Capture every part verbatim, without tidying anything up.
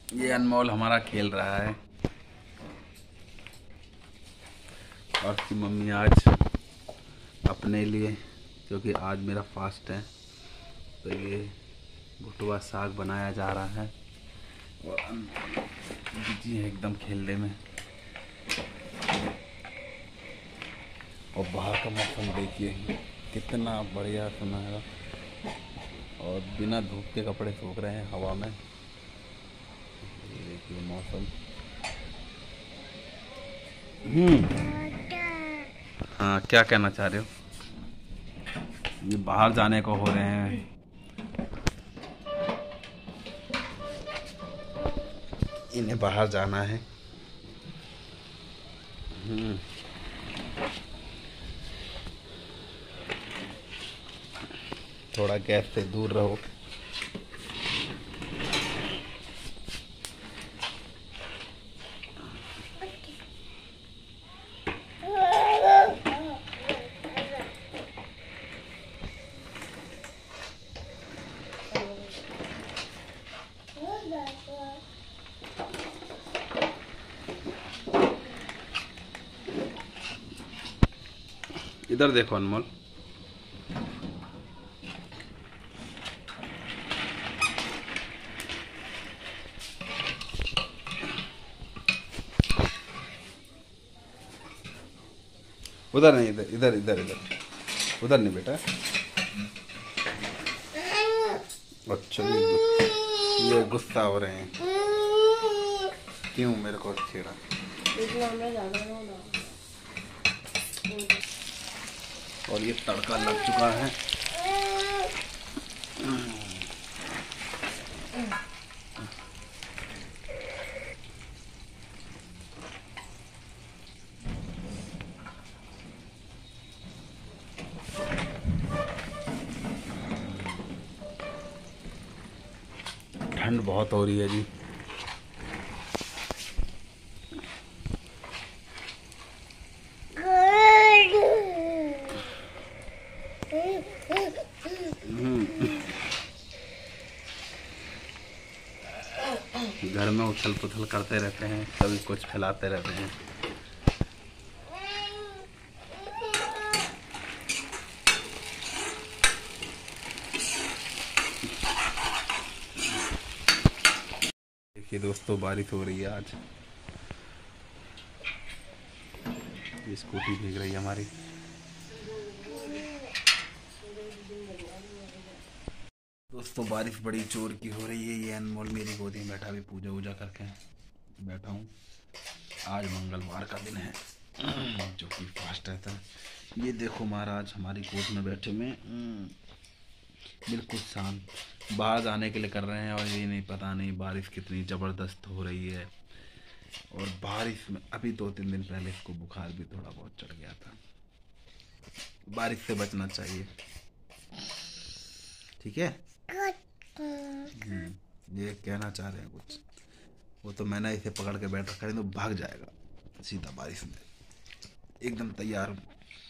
ये अनमोल हमारा खेल रहा है और उसकी मम्मी आज अपने लिए, क्योंकि आज मेरा फास्ट है, तो ये भुटुआ साग बनाया जा रहा है और बिजी है एकदम खेलने में। और बाहर का मौसम देखिए कितना बढ़िया सुनहरा, और बिना धूप के कपड़े सूख रहे हैं हवा में। ये देखिए मौसम। हम्म हाँ, क्या कहना चाह रहे हो? ये बाहर जाने को हो रहे हैं। इन्हें बाहर जाना है। हम्म थोड़ा गैस से दूर रहो। इधर देखो अनमोल। उधर नहीं, इधर इधर इधर इधर उधर नहीं बेटा। अच्छा, ये गुस्सा हो रहे हैं। क्यों मेरे को छेड़ा? और ये तड़का लग चुका है। ठंड बहुत हो रही है जी। घर में उछल पुछल करते रहते हैं, कभी कुछ फैलाते रहते हैं। देखिए दोस्तों, बारिश हो रही है आज। ये स्कूटी भीग रही है हमारी। दोस्तों बारिश बड़ी जोर की हो रही है। ये अनमोल मेरी गोदी में बैठा, भी पूजा वूजा करके बैठा हूँ। आज मंगलवार का दिन है जो कि फास्ट रहता है। ये देखो महाराज हमारी गोद में बैठे में बिल्कुल शांत, बाहर जाने के लिए कर रहे हैं। और ये नहीं, पता नहीं बारिश कितनी ज़बरदस्त हो रही है। और बारिश में अभी दो तीन दिन पहले इसको बुखार भी थोड़ा बहुत चढ़ गया था। बारिश से बचना चाहिए, ठीक है? ये कहना चाह रहे हैं कुछ, वो तो मैंने इसे पकड़ के बैठ रखा है, तो भाग जाएगा सीधा बारिश में। एकदम तैयार हूँ।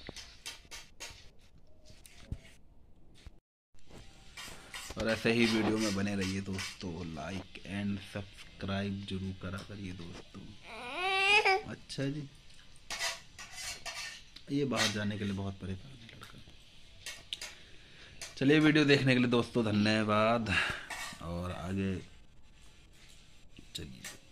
और ऐसे ही वीडियो में बने रहिए दोस्तों। लाइक एंड सब्सक्राइब जरूर करा करिए दोस्तों। अच्छा जी, ये बाहर जाने के लिए बहुत परेशान है लड़का। चलिए, वीडियो देखने के लिए दोस्तों धन्यवाद। और आगे चलिए।